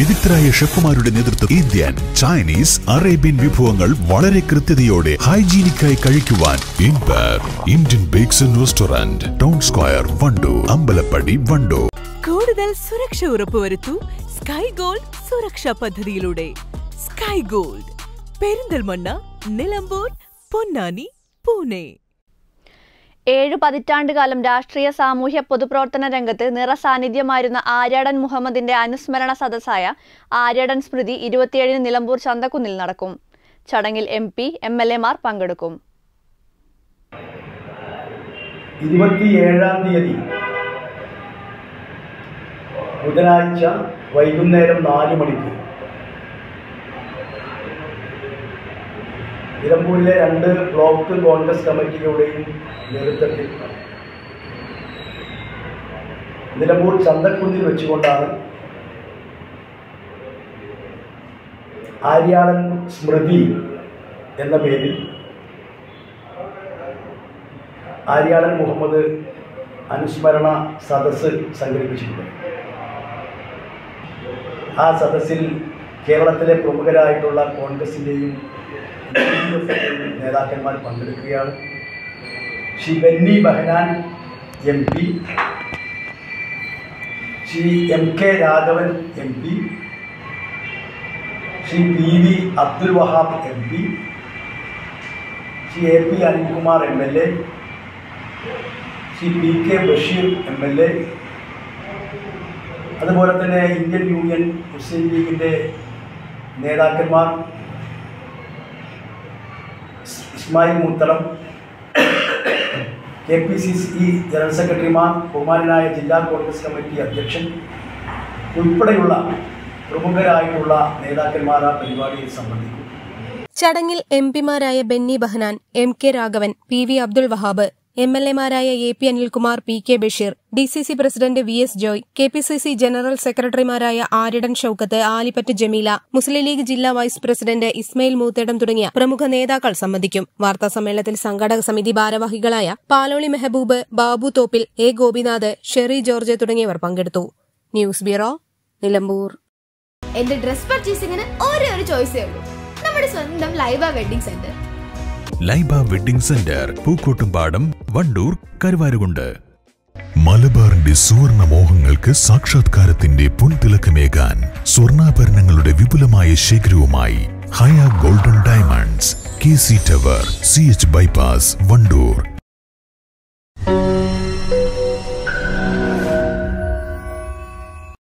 വിദഗ്ധരായ ഷെഫുമാരുടെ നേതൃത്വം Indian, Chinese, Arabian വിഭവങ്ങൾ വളരെ കൃത്യതയോടെ ഹൈജീനിക്കായി കഴിക്കുവാൻ Indian bakes and restaurant, town square, Wandoor, Ambalappadi, Wandoor. കൂടുതൽ സുരക്ഷ ഉറപ്പുവരുത്തൂ സ്കൈ ഗോൾഡ് സുരക്ഷാ പദ്ധതിയിലൂടെ. Sky gold, Perinthalmanna, Nilambur, Ponnani, Pune. 7 പതിറ്റാണ്ടുകാലം രാഷ്ട്രീയ സാമൂഹ്യ പൊതുപ്രവർത്തന രംഗത്ത് നിറസാന്നിധ്യമായിരുന്ന ആര്യാടൻ മുഹമ്മദിന്റെ അനുസ്മരണ സദസ്സായ ആര്യാടൻ സ്മൃതി 27-ന് നിലമ്പൂർ ചന്തക്കുന്നിൽ നടക്കും. ചടങ്ങിൽ MP, MLA മാർ പങ്കെടുക്കും. 27-ാം തീയതി ബുധനാഴ്ച വൈകുന്നേരം 4 മണിക്ക് നിലമ്പൂരിലെ 2 ബ്ലോക്ക് കോൺഗ്രസ് കമ്മിറ്റികളുടെയും നേതൃത്വത്തിൽ നിലമ്പൂർ ചന്തക്കുന്നിൽ വെച്ചുകൊണ്ടാണ് ആര്യാടൻ സ്മൃതി എന്ന പേരിൽ ആര്യാടൻ മുഹമ്മദ് അനുസ്മരണ സദസ്സ് സംഘടിപ്പിച്ചിട്ടുണ്ട്. ആ സദസ്സിൽ കേരളത്തിലെ പ്രമുഖരായിട്ടുള്ള കോൺഗ്രസിൻ്റെയും നേതാക്കന്മാർ പങ്കെടുക്കുകയാണ്. Shri Benny Behanan MP, Shri MK Raghavan MP, Shri PV Abdul Wahab MP, Shri AP Anilkumar MLA, Shri PK Basheer MLA, അതുപോലെ തന്നെ ഇന്ത്യൻ യൂണിയൻ മുസ്ലിം ലീഗിൻ്റെ നേതാക്കന്മാർ ഇസ്മായിൽ മുത്തളം, KPCC ജനറൽ സെക്രട്ടറിമാർ, ബഹുമാനായ ജില്ലാ കോൺഗ്രസ് കമ്മിറ്റി അധ്യക്ഷൻ ഉൾപ്പെടെയുള്ള പ്രമുഖരായിട്ടുള്ള നേതാക്കന്മാർ ആ പരിപാടിയിൽ സംബന്ധിക്കും. ചടങ്ങിൽ MP മാരായ Benny Behanan, MK Raghavan, PV Abdul Wahab, MLA മാരായ AP Anilkumar, PK Basheer, DCC president VS Joy, KPCC general സെക്രട്ടറിമാരായ ആര്യടൻ ഷൌക്കത്ത്, ആലിപ്പറ്റ് ജമീല, മുസ്ലിം ലീഗ് ജില്ലാ വൈസ് പ്രസിഡന്റ് ഇസ്മയിൽ മൂത്തേടം തുടങ്ങിയ പ്രമുഖ നേതാക്കൾ സംബന്ധിക്കും. വാർത്താ സമ്മേളനത്തിൽ സംഘാടക സമിതി ഭാരവാഹികളായ പാലോളി മെഹബൂബ്, ബാബു തോപ്പിൽ, A ഗോപിനാഥ്, ഷെറി ജോർജ് തുടങ്ങിയവർ പങ്കെടുത്തു. News bureau, Nilambur. എന്റെ ഡ്രസ് പർച്ചേസിംഗിന് ഒരേ ഒരു ചോയ്സേ ഉള്ളൂ, നമ്മുടെ സ്വന്തം Laiba wedding centre. Laiba wedding centre, Pookkottumpadam, Wandoor, Karuvarakundu. മലബാറിന്റെ സുവർണ മോഹങ്ങൾക്ക് സാക്ഷാത്കാരത്തിന്റെ പൊൻതിളക്കമേകാൻ സ്വർണ്ണാഭരണങ്ങളുടെ വിപുലമായ ശേഖരവുമായി Haya golden diamonds, KC tower, CH bypass, Wandoor.